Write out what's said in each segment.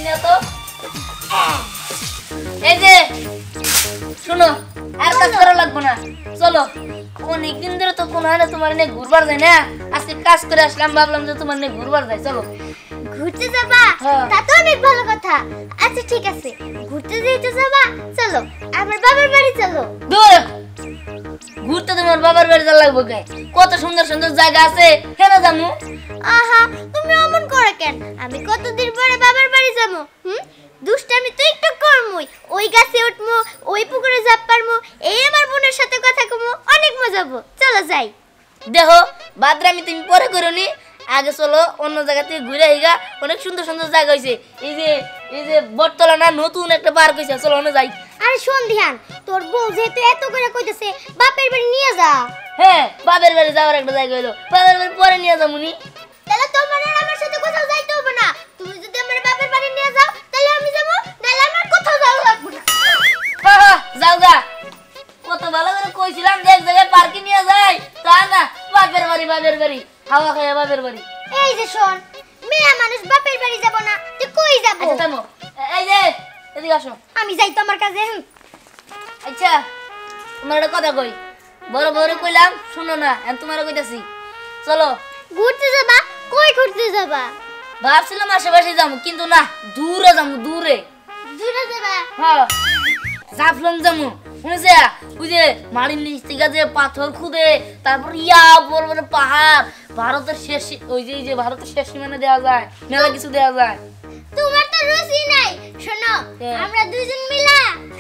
নিয়ে তো এই যে শুনো আর কাজ করা লাগবে না চলো অনেকদিন ধরে তো কোনো হয় না তোমার নিয়ে ঘুরবার যায় না আজকে কাজ করে আসলাম ভাবলাম যে তোমার নিয়ে ঘুরবার যায় চলো ঘুরতে যাবা তা তো অনেক ভালো কথা আচ্ছা ঠিক আছে ঘুরতে যেতে যাবা চলো আমার বাবার বাড়ি চলো দূর ঘুরতে তোমার বাবার বাড়ি যা লাগবে কে কত সুন্দর সুন্দর জায়গা আছে কেন যামু আহা তুমি অমন করে কেন আমি কতদিন পরে বাবার বাড়ি যাবো দুষ্টামি তো একটু করমুই ওই গাছে উঠমু ওই পুকুরে ঝাঁপ পারমু এই আমার বোনের সাথে কথা কমু অনেক মজা হবে চলো যাই দেখো বাদরামি তুমি পরে করনি আগে চলো অন্য জায়গা থেকে ঘুরে আইগা অনেক সুন্দর সুন্দর জায়গা হইছে এই যে বটতলা না নতুন একটা পার্ক হইছে চলো অন্য যাই আরে শোন ধ্যান তোর বউ যেহেতু এত করে কইতেছে বাপের বাড়ি নিয়ে যা হ্যাঁ বাপের বাড়ি যাওয়ার একটা জায়গা হইলো বাপের বাড়ি পরে নিয়ে যাবনি তাহলে তোমার আর আমার সাথে কোথাও যাইতে হবে না তুমি যদি আমার বাপের বাড়ি নিয়ে যাও তাহলে আমি যাব নাহলে আমার কোথাও যাওয়া লাগবে না যাও গা কত ভালো করে কইছিলাম যে এক জায়গায় পার্কে নিয়ে যাই তা না বাপের বাড়ি হাওয়া খায় বাপের বাড়ি এই যে শোন মেয়ে মানুষ বাপের বাড়ি যাব না তুই কই যাব আচ্ছা থামো এই যে এদিকে আসো আমি যাই তোমার কাছে আচ্ছা তোমার একটা কথা কই বড় বড় কইলাম শুনো না আমি তোমার কইতাছি চলো ঘুরতে যাবা কই ঘুরতে যাবা ভাবছিলাম আশেপাশে যাবো কিন্তু না দূরে যাবো দূরে যাবা হ্যাঁ জাফলং যাবো শুনেছে ওই যে মাটির নিচ থেকে যে পাথর খুদে তারপর বড় বড় পাহাড় ভারতের শেষ ওই যে ভারতের শেষ সীমানা দেওয়া যায় মেলা কিছু দেওয়া যায় তোমার তো রুচি নাই শোনো আমরা দুজন মিলা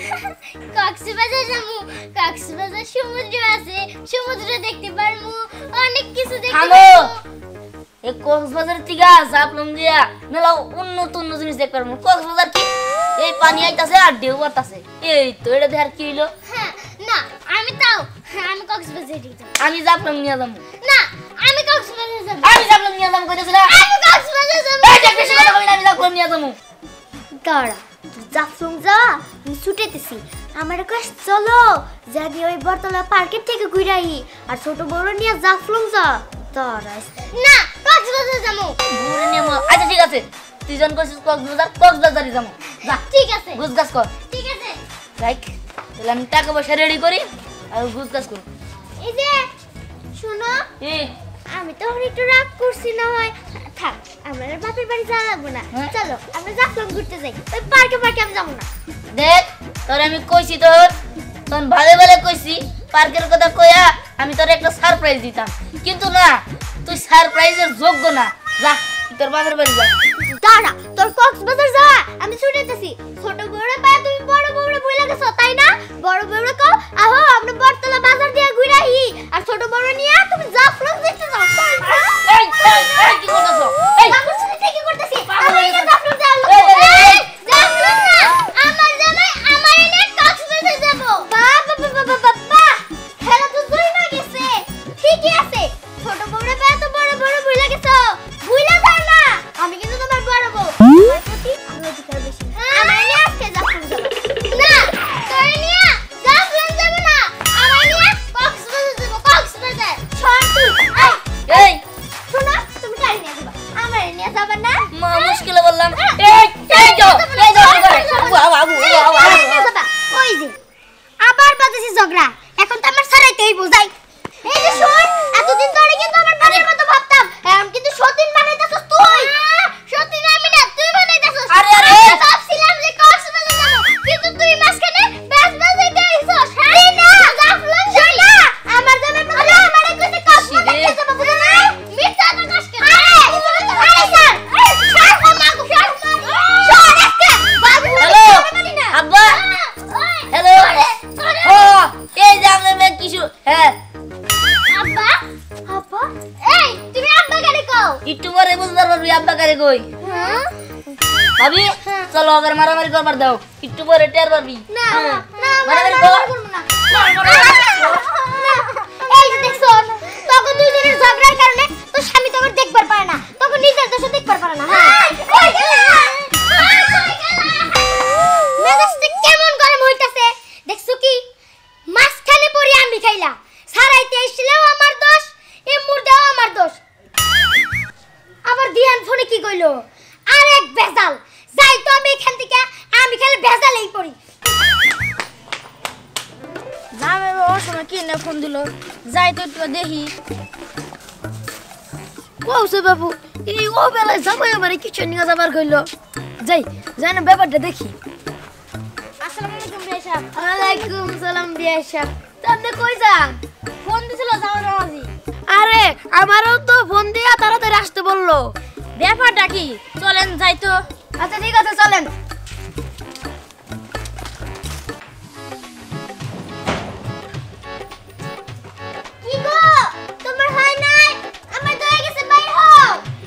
কক্সবাজার যাবো কক্সবাজার সমুদ্র আছে সমুদ্র দেখতে পারবো অনেক কিছু দেখতে পারবো এই কক্সবাজার থেকে জাফলং দিয়া মেলা উন্নত জিনিস দেখতে পারবো কক্সবাজার কি এই পানি আইতাছে আর ঢেউ বাতাছে এই তো এটা দেখার কি হইলো না আমি তাও আমি কক্সবাজার যাব আমি জাফলং নিয়ে যাবো না আমি কক্সবাজার যাব আমি জাফলং নিয়ে যাবো কইতেছি না আমি কক্সবাজার যাব এই যে বেশি কথা কই না আমি জাফলং নিয়ে যাবো দাঁড়া জাফলং যা আমি ছুটেতেছি আমার কাছে চলো যাবি ওই বটতলা পার্কের থেকে ঘুরাই আর ছোট বড় নিয়ে জাফলং যা দাঁড়া না কক্সবাজার যাবো ঘুরে নিয়ে আচ্ছা ঠিক আছে তুই জন কইছিস কক্সবাজারই যাবো যা ঠিক আছে গুজগাছ কর ঠিক আছে রাইট তাহলে আমি টাকা পয়সা রেডি করি আর গুজগাছ করি এই যে শুনো এই আমি তো একটু রাগ করছি না হয় থাক আমরা বাপের বাড়ি যাওয়া লাগবে না চলো আমরা জাফলং ঘুরতে যাই ওই পার্কে আমি যাবো না দেখ তোর আমি কইছি তোর ভালো ভালো কইছি পার্কের কথা কইয়া আমি তোর একটা সারপ্রাইজ দিতাম কিন্তু না তুই সারপ্রাইজের যোগ্য না যা তোর বাপের বাড়ি যা দাঁড়া তোর কক্সবাজার যা আমি ছুটেতেছি ছোট বড় পায় তুমি বড় বড় বইলা গেছো তাই না বড় বড় কও আহো আমরা বটতলা বাজার দিয়ে ঘুরে আই আর ছোট বড় নিয়ে তুমি জাফলং দেখতে যাও এই কি করতেছো এই আমার সাথে কি করতেছি আমি এটা জাফলং যাও জাফলং না আমার জামাই আমার এনে কক্সবাজার যাব বাবা খেলা তো জয় না গেছে ঠিকই আছে ছোট বড় পায় তো বড় বড় বইলা গেছো ভুইলা যাও না আমি কিন্তু তোমার বড় বউ তোমার প্রতি আমি অধিকার বেশি আমার নিয়ে আজকে জাফলং যাব না তোর নিয়ে জাফলং যাব না আমার নিয়ে কক্সবাজার যাব কক্সবাজার ছড় তুই এই শোনো তুমি গাড়ি নিয়ে যাবা আমার নিয়ে যাবা না মা মুশকিলে বললাম এই যাও ওই যে আবার বাজেছি ঝগড়া এখন তো আমার ছাড়াইতেই বোঝাই এই যে শোন এতদিন ধরে কিন্তু আমার বাড়ির মতো ভাবতাম এখন কিন্তু সতীন বানাইতাছস তুই সতীন আমি না তুই বানাইতাছস আরে ভাবছিলাম যে কক্সবাজার যাব কিন্তু তুই মাঝখানে বেসবাস হইতে আইছস আরে না জাফলং যাই না আমার জামাই বলে আমারে কইতে কক্সবাজার যাব বুঝছ না মিথ্যা তো কষ্ট আরে স্যার স্যার মাগো স্যার স্যার একটা বাবু হ্যালো আব্বা হ্যালো ও এই যে আমি কিছু হ্যাঁ আব্বা আব্বা এই তুমি আব্বা কারে কও একটু পরে বুঝতে পারবি আব্বা কারে কই ভাবি চলো আবার মারামারি করবার দাও একটু পরে টের পারবি না না মারামারি কর এই যে দেখছো তখন দুইজনের ঝগড়ার কারণে তো স্বামী তো আমার দেখবার পারে না তখন নিজের দোষ দেখবার পারে না মেজাজটা কেমন গরম হইতাছে দেখছো কি মাঝখানে পড়ি আমি খাইলা সারাইতে আসলেও আমার দোষ এ মুর্দাও আমার দোষ আবার দিয়ান ফোনে কি কইলো আরেক ভেজাল যাই তো আমি এখান থেকে আমি খালি ভেজালেই পড়ি যাবে ওর সময় কি না ফোন দিল যাই তো একটু দেখি কৌছে বাবু এই ও বেলায় যাবো আমার কিছু নিয়ে যাবার কইলো যাই যাই না ব্যাপারটা দেখি আসসালামু আলাইকুম বেশা ওয়ালাইকুম সালাম বিয়াশা আপনি কই যান ফোন দিছিল যাওয়ার মাঝি আরে আমারও তো ফোন দিয়া তাড়াতাড়ি আসতে বললো ব্যাপারটা কি চলেন যাই তো আচ্ছা ঠিক আছে চলেন কি গো তোমার হয় নাই আমার দয়ে গেছে বাইর হও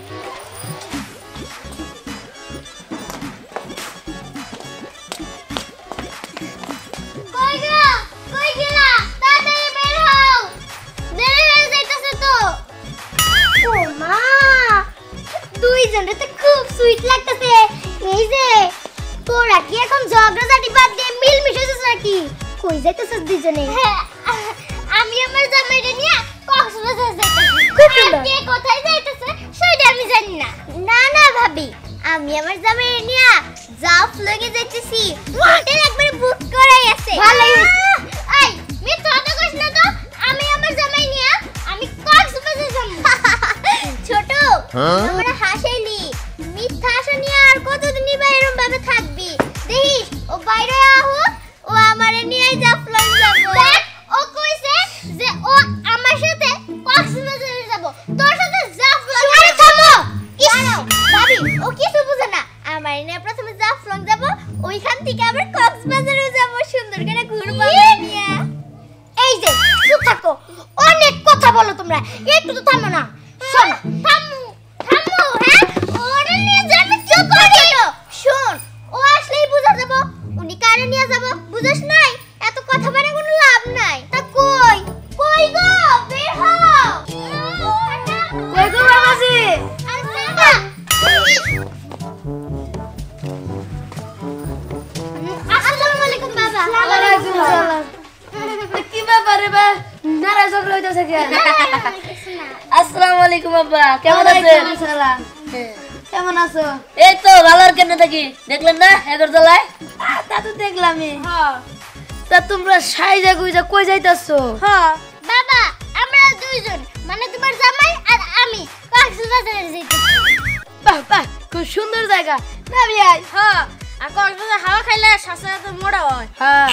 কই গো কই গেলা তাড়াতাড়ি বের হও দেরি হয়ে যাইতাছে তো ও মা দুইজনে তো খুব সুইট লাগতেছে এই যে তোরা কি এখন ঝগড়াঝাটি বাদ দিয়ে মিল মিশেছিস নাকি কই যাইতেছিস দুইজনে আমি আমার জামাইরে নিয়ে কক্সবাজার যাইতেছি কে কোথায় যাইতেছে সেটা আমি জানি না না না ভাবি আমি আমার জামাইরে নিয়ে জাফলঙে যাইতেছি হোটেল একবার বুক করাই আছে ভালোই হইছে এই মিথ্যা কথা কইছ না তো আমি আমার জামাই নিয়ে আমি কক্সবাজার যাব ছোট আমরা হাসাইলি মিথ্যা আশা নিয়ে আর কতদিনই বা এরকম ভাবে থাকবি দেখিস ও বাইরে আহুক ও আমারে নিয়ে জাফলং যাব দেখ ও কইছে যে ও আমার সাথে কক্সবাজারে যাব তোর সাথে জাফলং আরে থামো দাঁড়াও ভাবি ও কিছু বুঝে না আমারে নিয়ে প্রথমে জাফলং যাব ওইখান থেকে আবার কক্সবাজারে যাব সুন্দর করে ঘুরবো নিয়ে এই যে চুপ থাকো অনেক কথা বলো তোমরা একটু তো থামো না শোন থামো থামো হ্যাঁ ওরে নিয়ে যাবে চুপ করে শোন ও আসলেই বুঝা যাব উনি কারে নিয়ে যাব বুঝছ নাই এত কথা বলে কোনো লাভ নাই তা কই কই গো বের হও কই গো বাবাজি আসসালামু আলাইকুম বাবা ওয়ালাইকুম সালাম কি ব্যাপারে বা নারা ঝগড়া হইতাছে কেন আসসালামু আলাইকুম আব্বা কেমন আছেন ওয়ালাইকুম সালাম কেমন আছো এই তো ভালো আর কেন থাকি দেখলেন না এগর জ্বালায় তা তো দেখলামই হ্যাঁ তা তোমরা সাইজা গুইজা কই যাইতাছো হ্যাঁ বাবা আমরা দুইজন মানে তোমার জামাই আর আমি কক্সবাজারে যাইতেছি বাহ বাহ খুব সুন্দর জায়গা না বিয়াই হ্যাঁ আর কক্সবাজার হাওয়া খাইলে স্বাস্থ্য তো মোটা হয় হ্যাঁ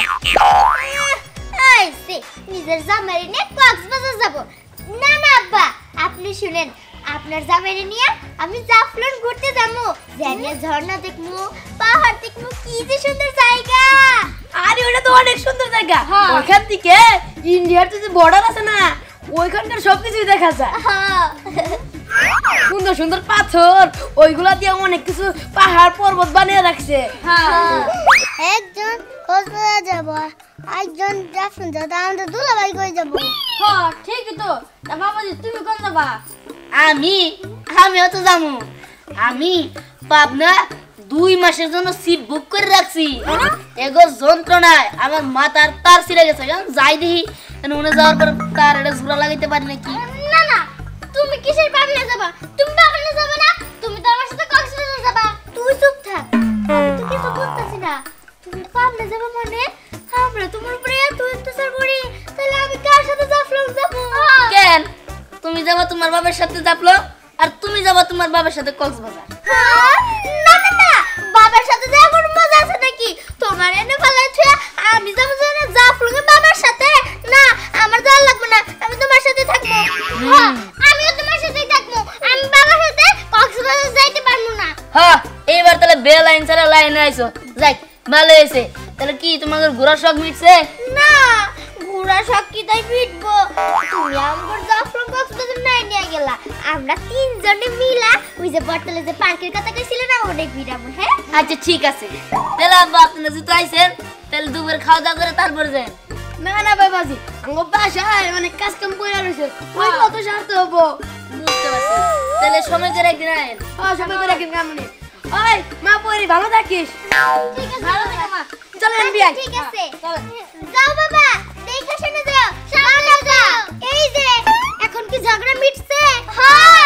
এই সে নিজের জামাইরে নিয়ে কক্সবাজার যাব না না আব্বা আপনি শুনেন আপনার জামাইরে নিয়ে আমি জাফলং ঘুরতে যাবো জানে ঝর্ণা দেখমু পাহাড় দেখমু কি যে সুন্দর জায়গা আরে ওটা তো অনেক সুন্দর জায়গা হ্যাঁ। ওইখান থেকে ইন্ডিয়ার যে বর্ডার আছে না ওইখানকার সবকিছুই দেখা যায় হ্যাঁ সুন্দর সুন্দর পাথর ওইগুলা দিয়ে অনেক কিছু পাহাড় পর্বত বানিয়ে রাখছে একজন কক্সবাজার যাব একজন জাফলং যাব আমাদের দুলাভাই কই যাব হ্যাঁ ঠিকই তো তা বাবাজি তুমি কোন যাবা আমিও তো যাবো আমি পাবনা 2 মাসের জন্য সিট বুক করে রাখছি এগো যন্ত্রণায় আমার মাথার তার ছিঁড়ে গেছে কারণ যাই দেখি উনি যাওয়ার পর তার এটা জোড়া লাগাইতে পারি নাকি না না তুমি কিসের পাবনা যাবা তুমি পাবনা যাবে না তুমি তো আমার সাথে কক্সবাজার যাবা তুই চুপ থাক আমি তো কিছু বুঝতাছি না তুমি পাবনা যাবা মানে আমরা তোমার উপরে এত অত্যাচার করি তাহলে আমি কার সাথে জাফলং যাব কেন তুমি যাবা তোমার বাবার সাথে যাবলো আর তুমি যাবা তোমার বাবার সাথে কক্সবাজার না না না বাবার সাথে যাওয়ার কোনো মজা আছে নাকি তোমার এনে ফেলাইছে আমি যাব না জাফলং বাবার সাথে না আমার যাওয়া লাগবে না আমি তোমার সাথে থাকবো হ্যাঁ আমিও তোমার সাথেই থাকবো আমি বাবার সাথে কক্সবাজার যাইতে পারবো না হ্যাঁ এইবার তাহলে বে লাইন ছাড়া লাইনে আইছো যাই ভালো হয়েছে তাহলে কি তোমাদের ঘোরার শখ মিটছে না ঘোড়া শখ কি তাই মিটবো তুমি আমার জাফলং কক্সবাজার নাই নিয়ে গেলা আমরা তিনজনে মিলা ওই যে বটতলে যে পার্কের কথা কইছিলে না ওটাই ঘুরাবো হ্যাঁ আচ্ছা ঠিক আছে তাহলে আব্বা আপনারা যেহেতু আইছেন তাহলে দুপুর খাওয়া দাওয়া করে তারপর যান না না বাবাজি আমার বাসায় মানে কাজ কাম করে রয়েছে ওই কত সারতে হবো বুঝতে পারছি তাহলে সময় করে একদিন আয়েন হ্যাঁ সবাই করে কিন কামনি ওই মা পরি ভালো থাকিস ঠিক আছে ভালো থাকো মা চলেন বিয়াই ঠিক আছে যাও বাবা দেখে শুনে যাও সামনে যাও এই যে এখন কি ঝগড়া মিটছে হ্যাঁ